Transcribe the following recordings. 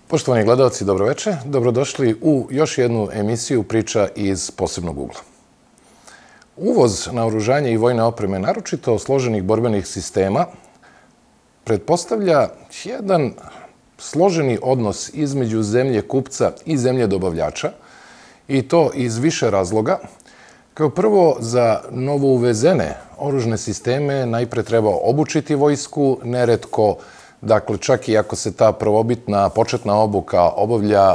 Poštovani gledalci, dobroveče. Dobrodošli u još jednu emisiju Priča iz posebnog ugla. Uvoz naoružanja i vojne opreme, naročito složenih borbenih sistema, pretpostavlja jedan složeni odnos između zemlje kupca i zemlje dobavljača, i to iz više razloga. Kao prvo, za novo uvezene oružne sisteme najpre treba obučiti vojsku, neretko, dakle, čak i ako se ta prvobitna početna obuka obavlja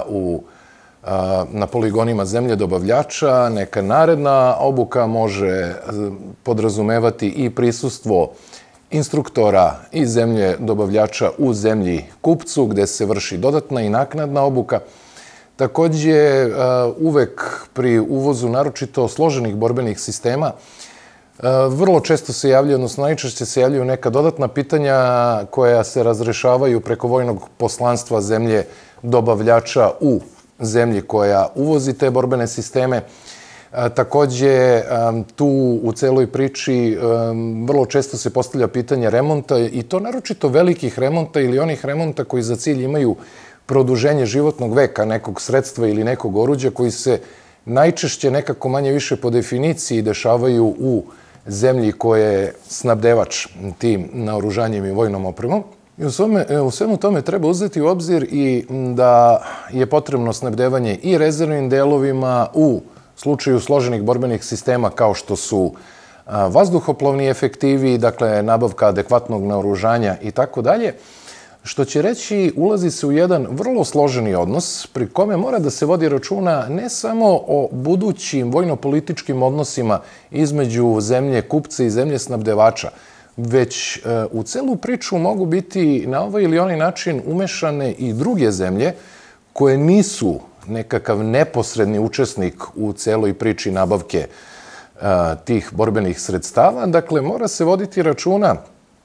na poligonima zemlje dobavljača, neka naredna obuka može podrazumevati i prisustvo instruktora iz zemlje dobavljača u zemlji kupcu, gde se vrši dodatna i naknadna obuka. Takođe, uvek pri uvozu naročito složenih borbenih sistema vrlo često se javljaju, odnosno najčešće se javljaju neka dodatna pitanja koja se razrešavaju preko vojnog poslanstva zemlje dobavljača u zemlji koja uvozi te borbene sisteme. Takođe, tu u celoj priči vrlo često se postavlja pitanje remonta, i to naročito velikih remonta ili onih remonta koji za cilj imaju produženje životnog veka nekog sredstva ili nekog oruđa, koji se najčešće nekako manje više po definiciji dešavaju u zemlji koja je snabdevač tim naoružanjem i vojnom opremom. I u svemu tome treba uzeti u obzir i da je potrebno snabdevanje i rezervnim delovima u slučaju složenih borbenih sistema kao što su vazduhoplovni efektivi, dakle nabavka adekvatnog naoružanja i tako dalje, što će reći ulazi se u jedan vrlo složeni odnos pri kome mora da se vodi računa ne samo o budućim vojno-političkim odnosima između zemlje kupca i zemlje snabdevača, već u celu priču mogu biti na ovaj ili onaj način umešane i druge zemlje koje nisu nekakav neposredni učesnik u celoj priči nabavke tih borbenih sredstava. Dakle, mora se voditi računa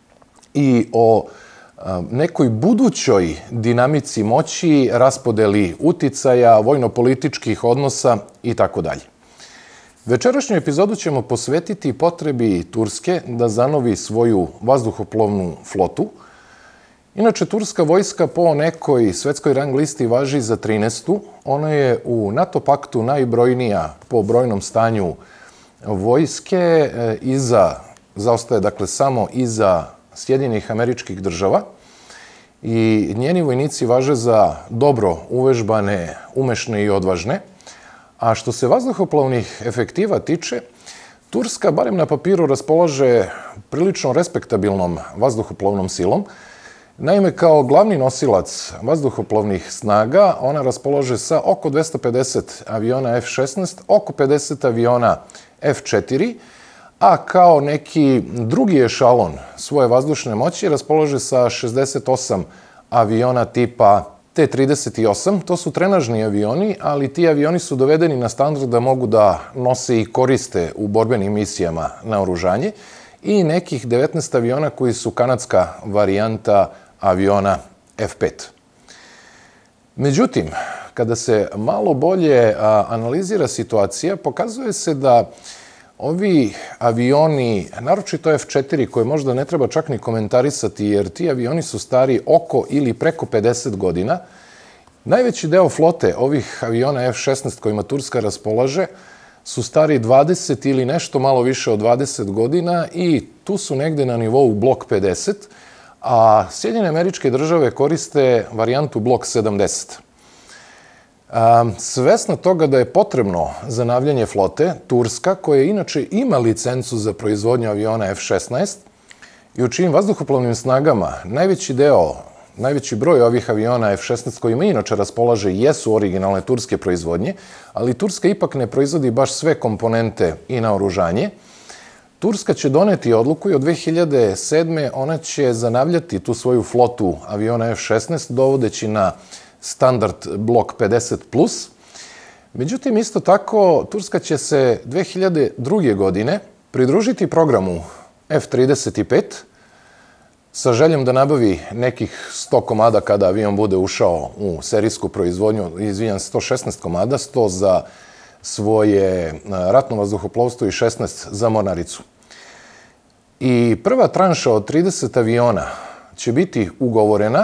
i o nekoj budućoj dinamici moći, raspodeli uticaja, vojno-političkih odnosa i tako dalje. Večerašnju epizodu ćemo posvetiti potrebi Turske da zanovi svoju vazduhoplovnu flotu. Inače, turska vojska po nekoj svetskoj rang listi važi za 13. Ona je u NATO paktu najbrojnija po brojnom stanju vojske, zaostaje dakle samo iza Sjedinjenih Američkih Država, i njeni vojnici važe za dobro uvežbane, umešne i odvažne. A što se vazduhoplovnih efektiva tiče, Turska, barem na papiru, raspolaže prilično respektabilnom vazduhoplovnom silom. Naime, kao glavni nosilac vazduhoplovnih snaga, ona raspolaže sa oko 250 aviona F-16, oko 50 aviona F-4, a kao neki drugi ešalon svoje vazdušne moći raspolaže sa 68 aviona tipa T-38. To su trenažni avioni, ali ti avioni su dovedeni na standard da mogu da nose i koriste u borbenim misijama naoružanje, i nekih 19 aviona koji su kanadska varijanta aviona F-5. Međutim, kada se malo bolje analizira situacija, pokazuje se da ovi avioni, naročito F-4, koje možda ne treba čak ni komentarisati, jer ti avioni su stari oko ili preko 50 godina, najveći deo flote ovih aviona F-16 kojima Turska raspolaže su stari 20 ili nešto malo više od 20 godina, i tu su negde na nivou Blok 50, a Sjedinjene Američke Države koriste varijantu Blok 70. Svesna toga da je potrebno zanavljanje flote, Turska, koja inače ima licencu za proizvodnju aviona F-16 i u čijim vazduhoplovnim snagama najveći broj ovih aviona F-16 kojima inače raspolaže jesu originalne turske proizvodnje, ali Turska ipak ne proizvodi baš sve komponente i naoružanje. Turska će doneti odluku i od 2007. ona će zanavljati tu svoju flotu aviona F-16, dovodeći na standard Blok 50+. Međutim, isto tako, Turska će se 2002. godine pridružiti programu F-35 sa željom da nabavi nekih 100 komada kada avion bude ušao u serijsku proizvodnju, 116 komada, 100 za svoje ratno vazduhoplovstvo i 16 za mornaricu. I prva tranša od 30 aviona će biti ugovorena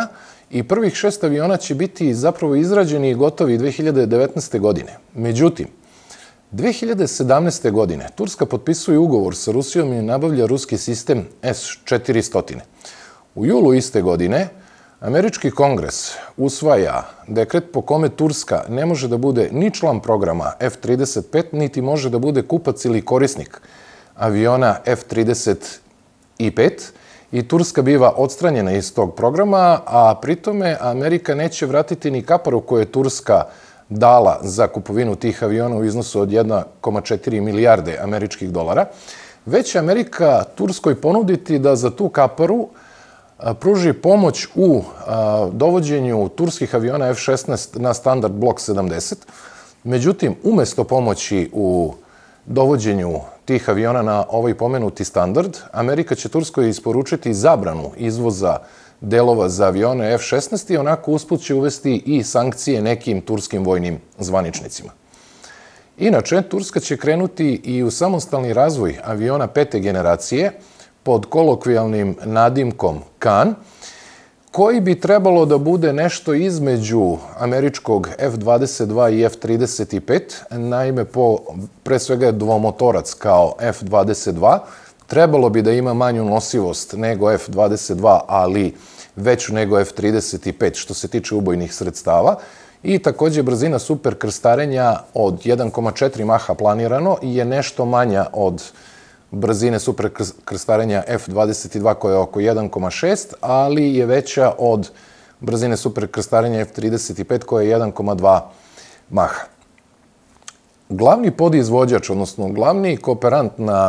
i prvih 6 aviona će biti zapravo izrađeni i gotovi 2019. godine. Međutim, 2017. godine Turska potpisuje ugovor sa Rusijom i nabavlja ruski sistem S-400. U julu iste godine Američki kongres usvaja dekret po kome Turska ne može da bude ni član programa F-35, niti može da bude kupac ili korisnik aviona F-35 i Turska biva odstranjena iz tog programa, a pritome Amerika neće vratiti ni kaparu koju je Turska dala za kupovinu tih aviona u iznosu od 1,4 milijarde američkih dolara, već će Amerika Turskoj ponuditi da za tu kaparu pruži pomoć u dovođenju turskih aviona F-16 na standard Block 70. Međutim, umesto pomoći u dovođenju tih aviona na ovaj pomenuti standard, Amerika će Turskoj isporučiti zabranu izvoza delova za avione F-16 i onako usput će uvesti i sankcije nekim turskim vojnim zvaničnicima. Inače, Turska će krenuti i u samostalni razvoj aviona 5. generacije pod kolokvijalnim nadimkom Kan, koji bi trebalo da bude nešto između američkog F-22 i F-35, naime pre svega je dvomotorac kao F-22, trebalo bi da ima manju nosivost nego F-22, ali veću nego F-35 što se tiče ubojnih sredstava i takođe brzina super krstarenja od 1,4 maha planirano je nešto manja od brzine super krstarenja F-22 koja je oko 1,6, ali je veća od brzine super krstarenja F-35 koja je 1,2 maha. Glavni podizvođač, odnosno glavni kooperant na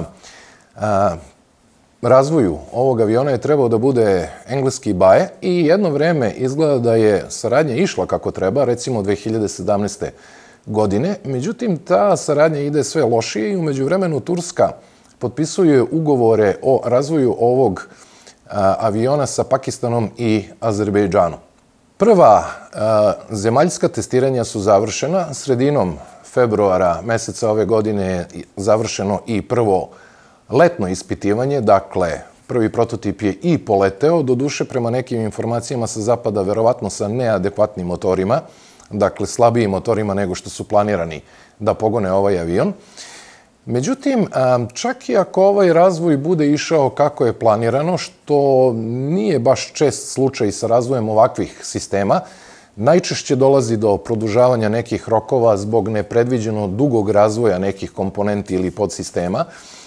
razvoju ovog aviona je trebao da bude engleski BAE i jedno vreme izgleda da je saradnja išla kako treba, recimo 2017. godine. Međutim, ta saradnja ide sve lošije i umeđu vremenu Turska potpisuje ugovore o razvoju ovog aviona sa Pakistanom i Azerbejdžanom. Prva zemaljska testiranja su završena. Sredinom februara meseca ove godine je završeno i prvo letno ispitivanje, dakle, prvi prototip je i poleteo, doduše prema nekim informacijama sa zapada, verovatno sa neadekvatnim motorima, dakle, slabijim motorima nego što su planirani da pogone ovaj avion. Međutim, čak i ako ovaj razvoj bude išao kako je planirano, što nije baš čest slučaj sa razvojem ovakvih sistema, najčešće dolazi do produžavanja nekih rokova zbog nepredviđeno dugog razvoja nekih komponenti ili podsistema,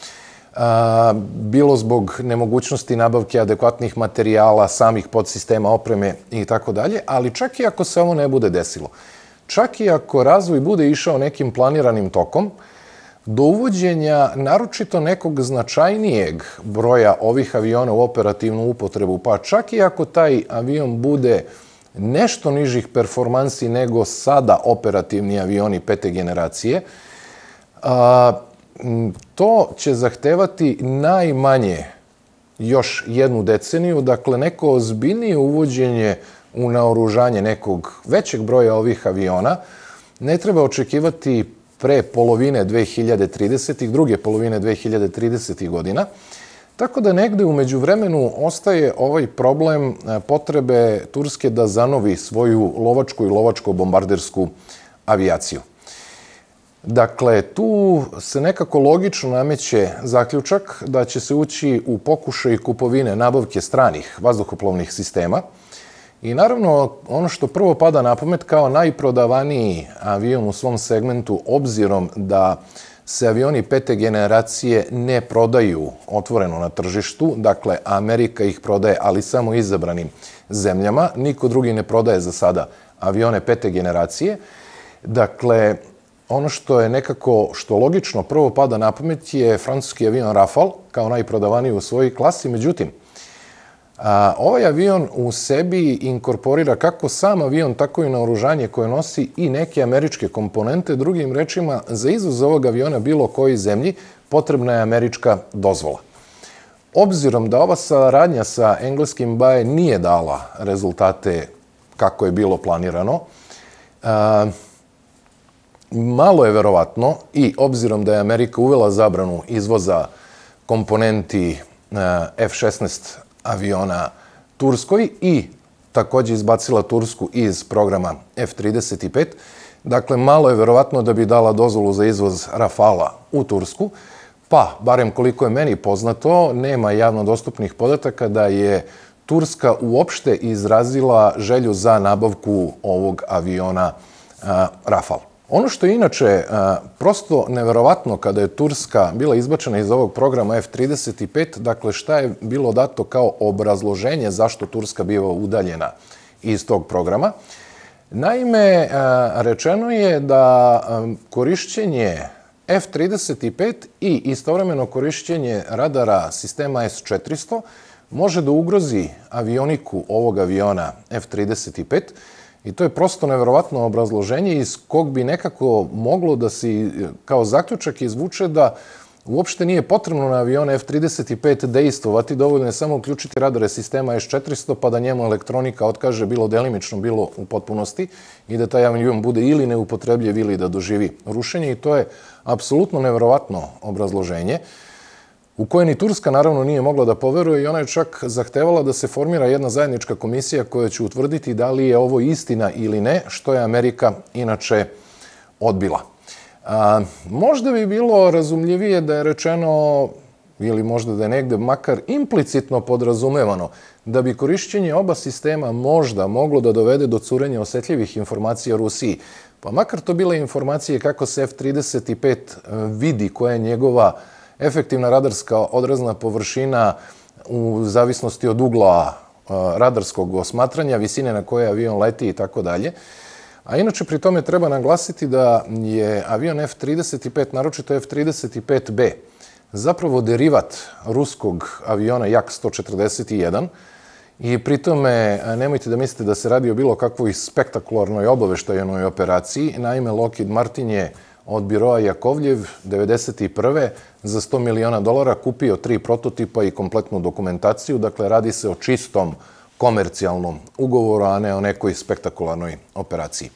bilo zbog nemogućnosti nabavke adekvatnih materijala, samih podsistema, opreme i tako dalje, ali čak i ako se ovo ne bude desilo, čak i ako razvoj bude išao nekim planiranim tokom, do uvođenja naročito nekog značajnijeg broja ovih aviona u operativnu upotrebu, pa čak i ako taj avion bude nešto nižih performansi nego sada operativni avioni 5. generacije, to će zahtevati najmanje još jednu deceniju, dakle neko ozbiljnije uvođenje u naoružanje nekog većeg broja ovih aviona ne treba očekivati pre polovine 2030. druge polovine 2030. godina, tako da negde u međuvremenu ostaje ovaj problem potrebe Turske da zanovi svoju lovačku i lovačko-bombardersku avijaciju. Dakle, tu se nekako logično nameće zaključak da će se ući u pokušaj kupovine nabavke stranih vazduhoplovnih sistema i naravno ono što prvo pada na pamet kao najprodavaniji avion u svom segmentu, obzirom da se avioni 5. generacije ne prodaju otvoreno na tržištu, dakle Amerika ih prodaje, ali samo izabranim zemljama, niko drugi ne prodaje za sada avione 5. generacije. Dakle, ono što je nekako, što logično prvo pada na pamet je francuski avion Rafale, kao najprodavaniji u svojoj klasi. Međutim, ovaj avion u sebi inkorporira kako sam avion, tako i naoružanje koje nosi i neke američke komponente. Drugim rečima, za izvoz ovog aviona bilo kojoj zemlji potrebna je američka dozvola. Obzirom da ova saradnja sa engleskim BAE nije dala rezultate kako je bilo planirano, malo je verovatno, i obzirom da je Amerika uvela zabranu izvoza komponenti F-16 aviona Turskoj i takođe izbacila Tursku iz programa F-35. Dakle, malo je verovatno da bi dala dozvolu za izvoz Rafala u Tursku, pa, barem koliko je meni poznato, nema javno dostupnih podataka da je Turska uopšte izrazila želju za nabavku ovog aviona Rafal. Ono što je inače prosto neverovatno kada je Turska bila izbačena iz ovog programa F-35, dakle šta je bilo dato kao obrazloženje zašto Turska biva udaljena iz tog programa. Naime, rečeno je da korišćenje F-35 i istovremeno korišćenje radara sistema S-400 može da ugrozi avioniku ovog aviona F-35 i to je prosto neverovatno obrazloženje iz kog bi nekako moglo da se kao zaključak izvuče da uopšte nije potrebno na avione F-35 dejstvovati, dovoljno je samo uključiti radare sistema S-400 pa da njemu elektronika otkaže bilo delimično, bilo u potpunosti i da taj avion bude ili neupotrebljiv ili da doživi rušenje i to je apsolutno neverovatno obrazloženje u koje ni Turska naravno nije mogla da poveruje i ona je čak zahtevala da se formira jedna zajednička komisija koja će utvrditi da li je ovo istina ili ne, što je Amerika inače odbila. Možda bi bilo razumljivije da je rečeno, ili možda da je negde makar implicitno podrazumevano, da bi korišćenje oba sistema možda moglo da dovede do curenja osetljivih informacija Rusiji. Pa makar to bile informacije kako se F-35 vidi, koja je njegova efektivna radarska odrazna površina u zavisnosti od ugla radarskog osmatranja, visine na koje avion leti i tako dalje. A inače, pri tome treba naglasiti da je avion F-35, naročito F-35B, zapravo derivat ruskog aviona Jak-141 i pri tome nemojte da mislite da se radi o bilo kakvoj spektakularnoj obaveštajnoj operaciji. Naime, Lockheed Martin je od biroa Jakovljev 1991. za $100 miliona kupio 3 prototipa i kompletnu dokumentaciju. Dakle, radi se o čistom komercijalnom ugovoru, a ne o nekoj spektakularnoj operaciji.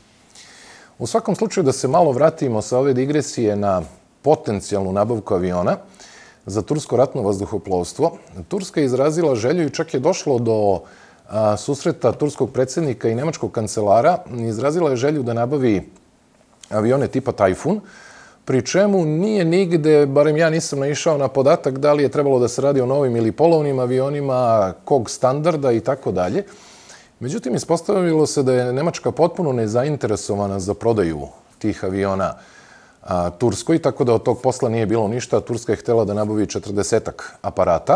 U svakom slučaju da se malo vratimo sa ove digresije na potencijalnu nabavku aviona za tursko ratno vazduhoplovstvo. Turska je izrazila želju i čak je došlo do susreta turskog predsjednika i nemačkog kancelara. Izrazila je želju da nabavi avione tipa Tajfun, pri čemu nije nigde, barem ja nisam naišao na podatak da li je trebalo da se radi o novim ili polovnim avionima, kog standarda i tako dalje. Međutim, ispostavilo se da je Nemačka potpuno nezainteresovana za prodaju tih aviona Turskoj, tako da od tog posla nije bilo ništa. Turska je htela da nabavi 40-ak aparata.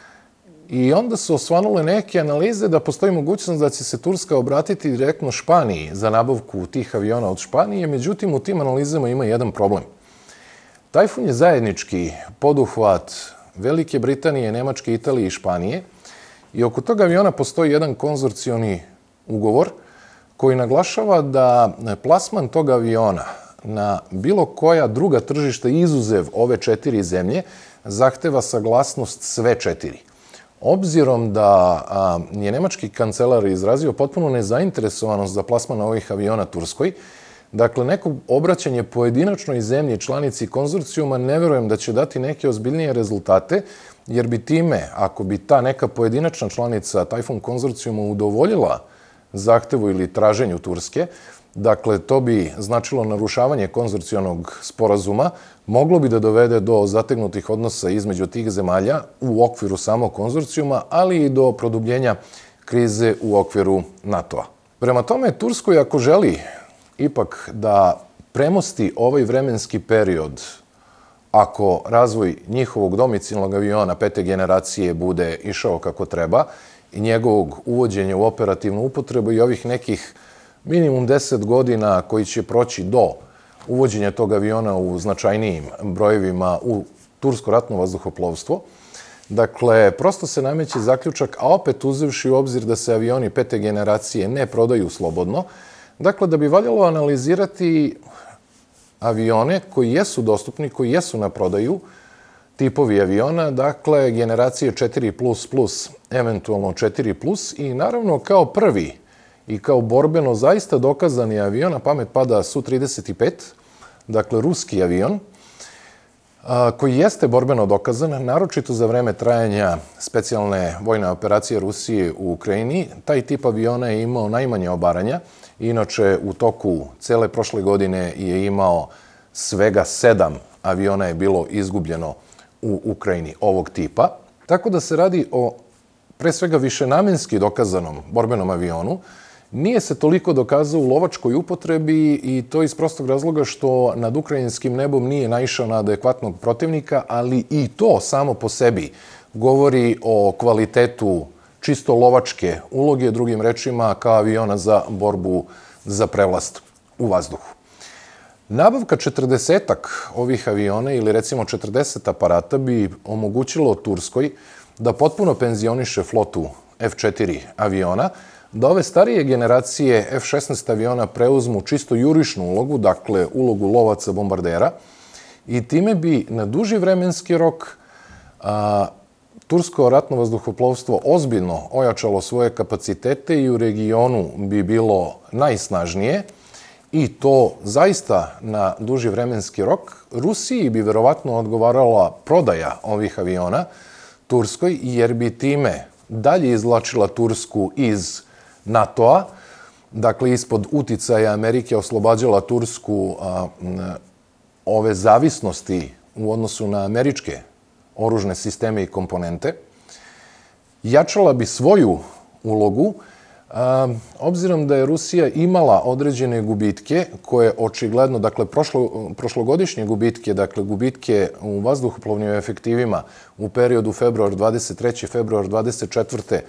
I onda su osvanule neke analize da postoji mogućnost da će se Turska obratiti direktno Španiji za nabavku tih aviona od Španije. Međutim, u tim analizama ima jedan problem. Tajfun je zajednički poduhvat Velike Britanije, Nemačke, Italije i Španije i oko toga aviona postoji jedan konzorcioni ugovor koji naglašava da plasman tog aviona na bilo koja druga tržišta izuzev ove 4 zemlje zahteva saglasnost sve 4. Obzirom da je nemački kancelar izrazio potpuno nezainteresovanost za plasman ovih aviona Turskoj, dakle, neko obraćanje pojedinačnoj zemlji članici konzorcijuma ne verujem da će dati neke ozbiljnije rezultate, jer bi time, ako bi ta neka pojedinačna članica Tajfun konzorcijuma udovoljila zahtevu ili traženju Turske, dakle, to bi značilo narušavanje konzorcionog sporazuma, moglo bi da dovede do zategnutih odnosa između tih zemalja u okviru samog konzorcijuma, ali i do produbljenja krize u okviru NATO-a. Prema tome, Turskoj, ako želi ipak da premosti ovaj vremenski period, ako razvoj njihovog domicilnog aviona 5. generacije bude išao kako treba i njegovog uvođenja u operativnu upotrebu i ovih nekih minimum 10 godina koji će proći do uvođenja tog aviona u značajnijim brojevima u tursko ratno vazduhoplovstvo. Dakle, prosto se nameće zaključak, a opet uzevši u obzir da se avioni 5. generacije ne prodaju slobodno, dakle, da bi valjalo analizirati avione koji jesu dostupni, koji jesu na prodaju, tipovi aviona, dakle, generacije 4++, eventualno 4+, i naravno kao prvi i kao borbeno zaista dokazani avion, na pamet pada Su-35, dakle ruski avion, koji jeste borbeno dokazan, naročito za vreme trajanja specijalne vojne operacije Rusije u Ukrajini. Taj tip aviona je imao najmanje obaranja. Inače, u toku cele prošle godine je imao svega 7 aviona je bilo izgubljeno u Ukrajini ovog tipa. Tako da se radi o pre svega višenamenski dokazanom borbenom avionu. Nije se toliko dokazao u lovačkoj upotrebi i to iz prostog razloga što nad ukrajinskim nebom nije naišao na adekvatnog protivnika, ali i to samo po sebi govori o kvalitetu čisto lovačke uloge, drugim rečima, kao aviona za borbu za prevlast u vazduhu. Nabavka 40-ak ovih aviona ili recimo 40 aparata bi omogućilo Turskoj da potpuno penzioniše flotu F-4 aviona, da ove starije generacije F-16 aviona preuzmu čisto jurišnu ulogu, dakle ulogu lovaca bombardera, i time bi na duži vremenski rok tursko ratno vazduhoplovstvo ozbiljno ojačalo svoje kapacitete i u regionu bi bilo najsnažnije, i to zaista na duži vremenski rok. Rusiji bi verovatno odgovarala prodaja ovih aviona Turskoj, jer bi time dalje izvlačila Tursku iz NATO-a, dakle ispod uticaja Amerike oslobađala Tursku ove zavisnosti u odnosu na američke oružne sisteme i komponente, jačala bi svoju ulogu, obzirom da je Rusija imala određene gubitke koje očigledno, dakle prošlogodišnje gubitke, dakle gubitke u vazduhoplovnim efektivima u periodu februar 23. februar 24.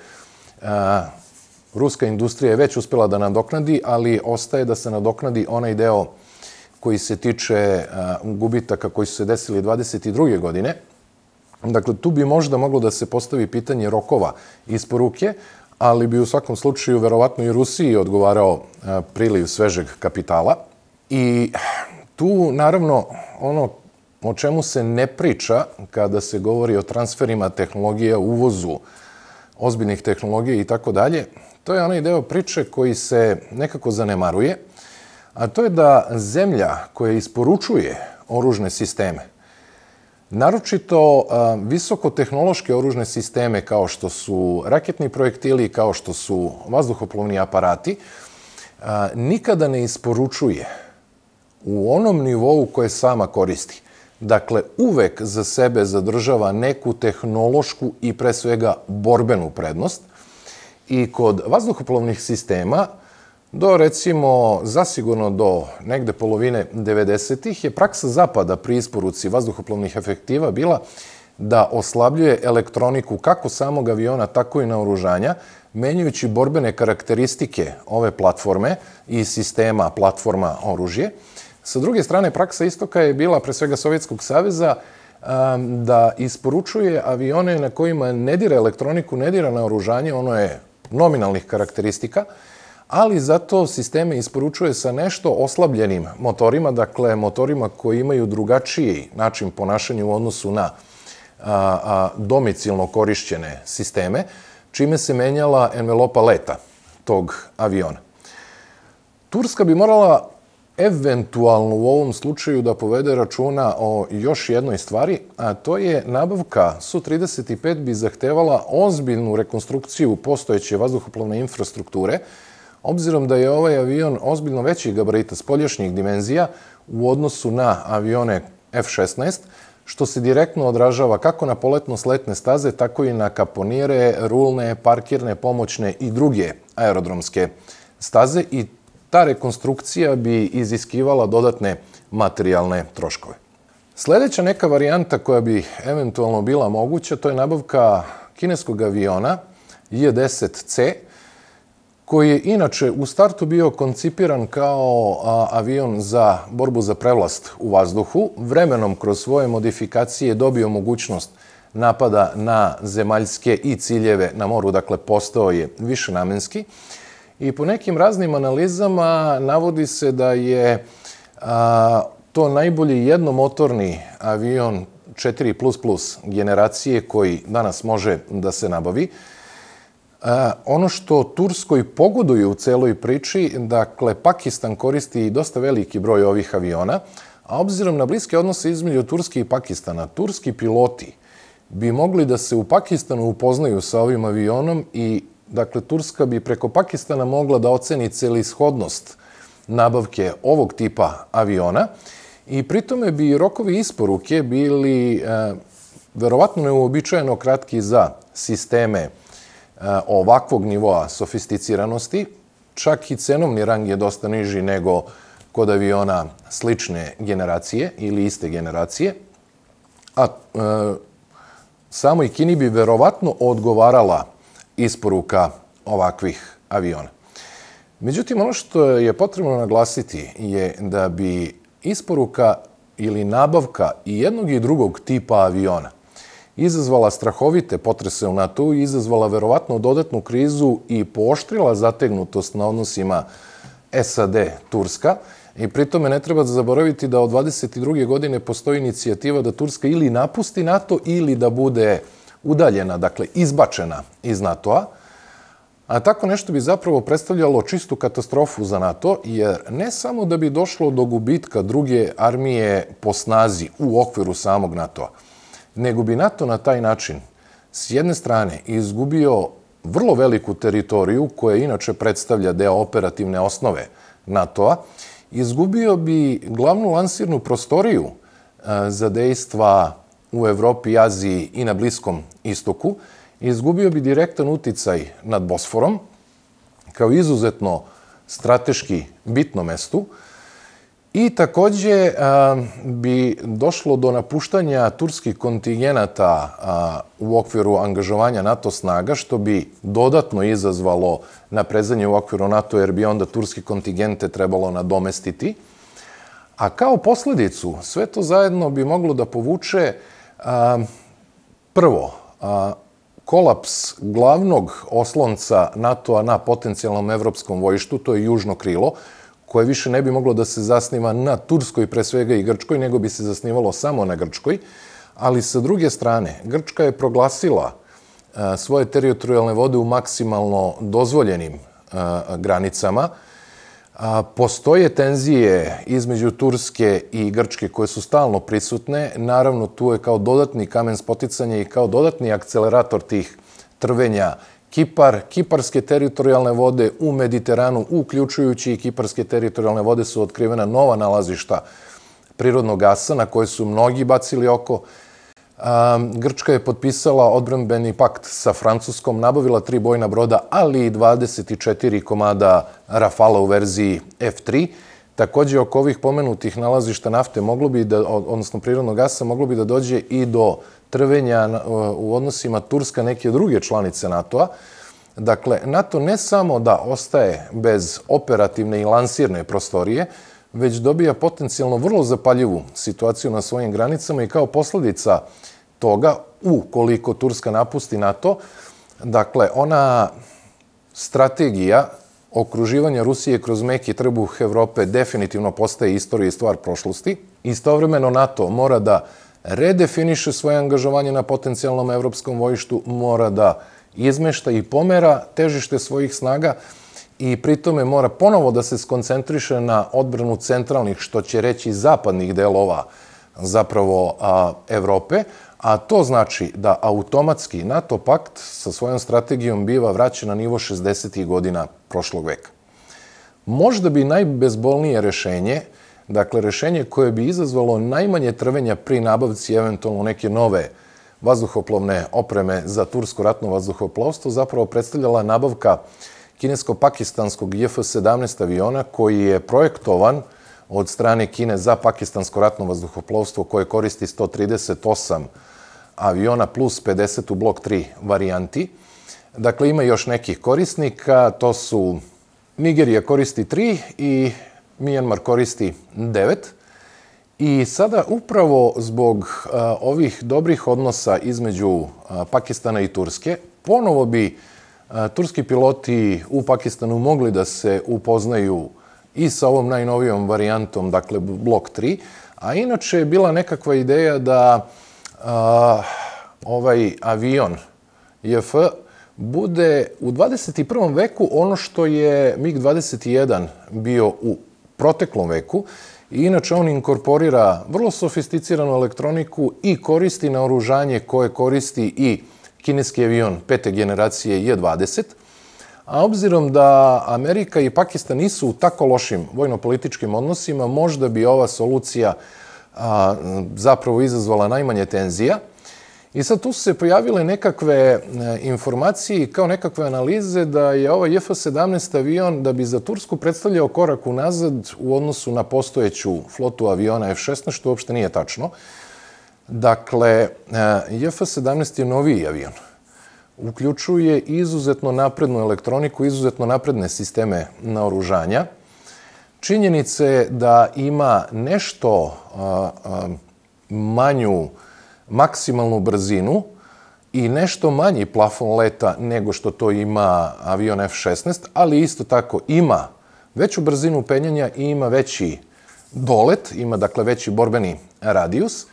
Ruska industrija je već uspela da nadoknadi, ali ostaje da se nadoknadi onaj deo koji se tiče gubitaka koji su se desili 22. godine. Dakle, tu bi možda moglo da se postavi pitanje rokova isporuke, ali bi u svakom slučaju verovatno i Rusiji odgovarao priliv svežeg kapitala. I tu, naravno, ono o čemu se ne priča kada se govori o transferima tehnologija, uvozu ozbiljnih tehnologija i tako dalje, to je onaj deo priče koji se nekako zanemaruje, a to je da zemlja koja isporučuje oružne sisteme, naročito visokotehnološke oružne sisteme kao što su raketni projektili, kao što su vazduhoplovni aparati, nikada ne isporučuje u onom nivou koje sama koristi. Dakle, uvek za sebe zadržava neku tehnološku i pre svega borbenu prednost. I kod vazduhoplovnih sistema, zasigurno do negde polovine 90-ih, je praksa Zapada pri isporuci vazduhoplovnih efektiva bila da oslabljuje elektroniku kako samog aviona, tako i naoružanja, menjajući borbene karakteristike ove platforme i sistema platforma oružje. Sa druge strane, praksa Istoka je bila, pre svega Sovjetskog saveza, da isporučuje avione na kojima ne dira elektroniku, ne dira naoružanje, ono je nominalnih karakteristika, ali zato sisteme isporučuje sa nešto oslabljenim motorima, dakle motorima koji imaju drugačiji način ponašanja u odnosu na domicilno korišćene sisteme, čime se menjala envelopa leta tog aviona. Turska bi morala eventualno u ovom slučaju da povede računa o još jednoj stvari, a to je nabavka Su-35 bi zahtevala ozbiljnu rekonstrukciju postojeće vazduhoplovne infrastrukture, obzirom da je ovaj avion ozbiljno većih gabarita spoljašnjih dimenzija u odnosu na avione F-16, što se direktno odražava kako na poletno-sletne staze, tako i na kaponire, rulne, parkirne, pomoćne i druge aerodromske staze, i ta rekonstrukcija bi iziskivala dodatne materijalne troškove. Sledeća neka varijanta koja bi eventualno bila moguća, to je nabavka kineskog aviona J-10C, koji je inače u startu bio koncipiran kao avion za borbu za prevlast u vazduhu. Vremenom kroz svoje modifikacije dobio mogućnost napada na zemaljske i ciljeve na moru, dakle postao je višenamenski. I po nekim raznim analizama navodi se da je to najbolji jednomotorni avion 4++ generacije koji danas može da se nabavi. Ono što Turskoj pogoduje u celoj priči, dakle, Pakistan koristi dosta veliki broj ovih aviona, a obzirom na bliske odnose između Turske i Pakistana, turski piloti bi mogli da se u Pakistanu upoznaju sa ovim avionom i, dakle, Turska bi preko Pakistana mogla da oceni celishodnost nabavke ovog tipa aviona i pritome bi rokovi isporuke bili verovatno neuobičajeno kratki za sisteme ovakvog nivoa sofisticiranosti. Čak i cenovni rang je dosta niži nego kod aviona slične generacije ili iste generacije. A samoj Kini bi verovatno odgovarala isporuka ovakvih aviona. Međutim, ono što je potrebno naglasiti je da bi isporuka ili nabavka i jednog i drugog tipa aviona izazvala strahovite potrese u NATO-u i izazvala verovatno dodatnu krizu i pooštrila zategnutost na odnosima SAD-Turska. I pritome ne treba zaboraviti da od 22. godine postoji inicijativa da Turska ili napusti NATO ili da bude udaljena, dakle izbačena iz NATO-a. A tako nešto bi zapravo predstavljalo čistu katastrofu za NATO, jer ne samo da bi došlo do gubitka druge armije po snazi u okviru samog NATO-a, nego bi NATO na taj način s jedne strane izgubio vrlo veliku teritoriju koja inače predstavlja deo operativne osnove NATO-a, izgubio bi glavnu lansirnu prostoriju za dejstva u Evropi, Aziji i na Bliskom istoku, izgubio bi direktan uticaj nad Bosforom kao izuzetno strateški bitno mestu i takođe bi došlo do napuštanja turskih kontingenata u okviru angažovanja NATO snaga, što bi dodatno izazvalo naprezanje u okviru NATO, jer bi onda turske kontingente trebalo nadomestiti. A kao posledicu sve to zajedno bi moglo da povuče prvo kolaps glavnog oslonca NATO-a na potencijalnom evropskom vojštu, to je južno krilo, koje više ne bi moglo da se zasniva na Turskoj pre svega i Grčkoj, nego bi se zasnivalo samo na Grčkoj. Ali sa druge strane, Grčka je proglasila svoje teritorijalne vode u maksimalno dozvoljenim granicama. Postoje tenzije između Turske i Grčke koje su stalno prisutne. Naravno, tu je kao dodatni kamen spoticanja i kao dodatni akcelerator tih trvenja Kipar. Kiparske teritorijalne vode u Mediteranu, uključujući i kiparske teritorijalne vode, su otkrivena nova nalazišta prirodnog gasa na koje su mnogi bacili oko. Grčka je potpisala odbrambeni pakt sa Francuskom, nabavila 3 bojna broda, ali i 24 komada Rafala u verziji F3. Takođe, oko ovih pomenutih nalazišta nafte, odnosno prirodnog gasa, moglo bi da dođe i do trvenja u odnosima Turska neke druge članice NATO-a. Dakle, NATO ne samo da ostaje bez operativne i lansirne prostorije, već dobija potencijalno vrlo zapaljivu situaciju na svojim granicama i kao posledica toga, ukoliko Turska napusti NATO, dakle, ona strategija okruživanja Rusije kroz meki trbuh Evrope definitivno postaje istorija i stvar prošlosti. Istovremeno NATO mora da redefiniše svoje angažovanje na potencijalnom evropskom vojštu, mora da izmešta i pomera težište svojih snaga i pritome mora ponovo da se skoncentriše na odbranu centralnih, što će reći zapadnih delova zapravo Evrope, a to znači da automatski NATO pakt sa svojom strategijom biva vraćen na nivo 60. godina prošlog veka. Možda bi najbezbolnije rešenje, dakle rešenje koje bi izazvalo najmanje trvenja pri nabavci eventualno neke nove vazduhoplovne opreme za tursko ratno vazduhoplovstvo, zapravo predstavljala nabavka kinesko-pakistanskog JF-17 aviona koji je projektovan od strane Kine za pakistansko ratno vazduhoplovstvo koje koristi 138 aviona plus 50 u blok 3 varijanti. Dakle, ima još nekih korisnika, to su Nigerija koristi 3 i Mijanmar koristi 9. I sada upravo zbog ovih dobrih odnosa između Pakistana i Turske, ponovo bi turski piloti u Pakistanu mogli da se upoznaju i sa ovom najnovijom varijantom, dakle blok 3, a inače je bila nekakva ideja da ovaj avion JF bude u 21. veku ono što je MiG-21 bio u proteklom veku, I inače on inkorporira vrlo sofisticiranu elektroniku i koristi naoružanje koje koristi i kineski avion 5. generacije J-20, a obzirom da Amerika i Pakistan nisu u tako lošim vojno-političkim odnosima, možda bi ova solucija zapravo izazvala najmanje tenzija. I sad tu su se pojavile nekakve informacije i kao nekakve analize da je ovaj J-17 avion da bi za Tursku predstavljao korak unazad u odnosu na postojeću flotu aviona F-16, što uopšte nije tačno. Dakle, J-17 je noviji avion. Uključuje izuzetno naprednu elektroniku, izuzetno napredne sisteme naoružanja. Činjenica je da ima nešto manju maksimalnu brzinu i nešto manji plafon leta nego što to ima avion F-16, ali isto tako ima veću brzinu penjanja i ima veći dolet, ima dakle veći borbeni radijus.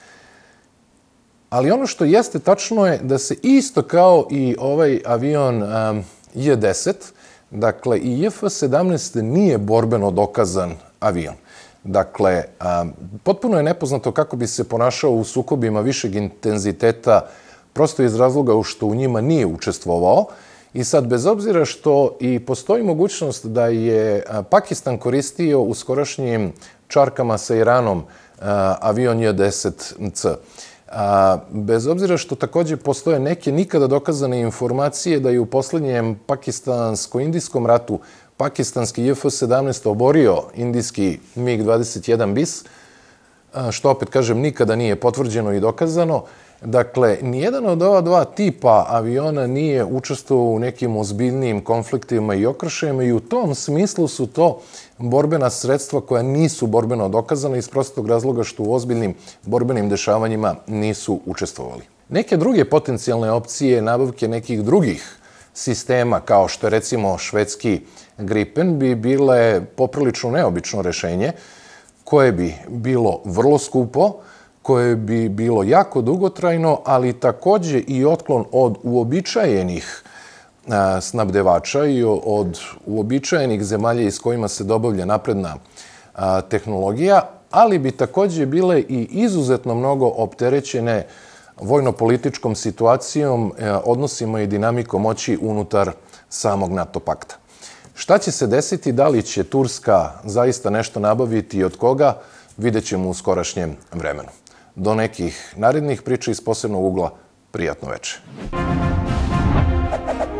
Ali ono što jeste tačno je da se isto kao i ovaj avion J-10, dakle i J-17 nije borbeno dokazan avion. Dakle, potpuno je nepoznato kako bi se ponašao u sukobima višeg intenziteta, prosto iz razloga što u njima nije učestvovao. I sad, bez obzira što i postoji mogućnost da je Pakistan koristio u skorašnjim čarkama sa Iranom avion J-10C, bez obzira što takođe postoje neke nikada dokazane informacije da je u poslednjem pakistansko-indijskom ratu pakistanski J-17 oborio indijski MiG-21 bis, što opet kažem nikada nije potvrđeno i dokazano. Dakle, nijedan od ova dva tipa aviona nije učestvovao u nekim ozbiljnijim konfliktima i okršajima i u tom smislu su to borbena sredstva koja nisu borbeno dokazana iz prostog razloga što u ozbiljnim borbenim dešavanjima nisu učestvovali. Neke druge potencijalne opcije nabavke nekih drugih sistema, kao što je recimo švedski Gripen, bi bile poprilično neobično rešenje, koje bi bilo vrlo skupo, koje bi bilo jako dugotrajno, ali takođe i otklon od uobičajenih snabdevača i od uobičajenih zemalja iz kojima se dobavlja napredna tehnologija, ali bi takođe bile i izuzetno mnogo opterećene vojno-političkom situacijom, odnosima i dinamikom moći unutar samog NATO pakta. Šta će se desiti, da li će Turska zaista nešto nabaviti i od koga, vidjet ćemo u skorašnjem vremenu. Do nekih narednih priča iz posebnog ugla, prijatno veče.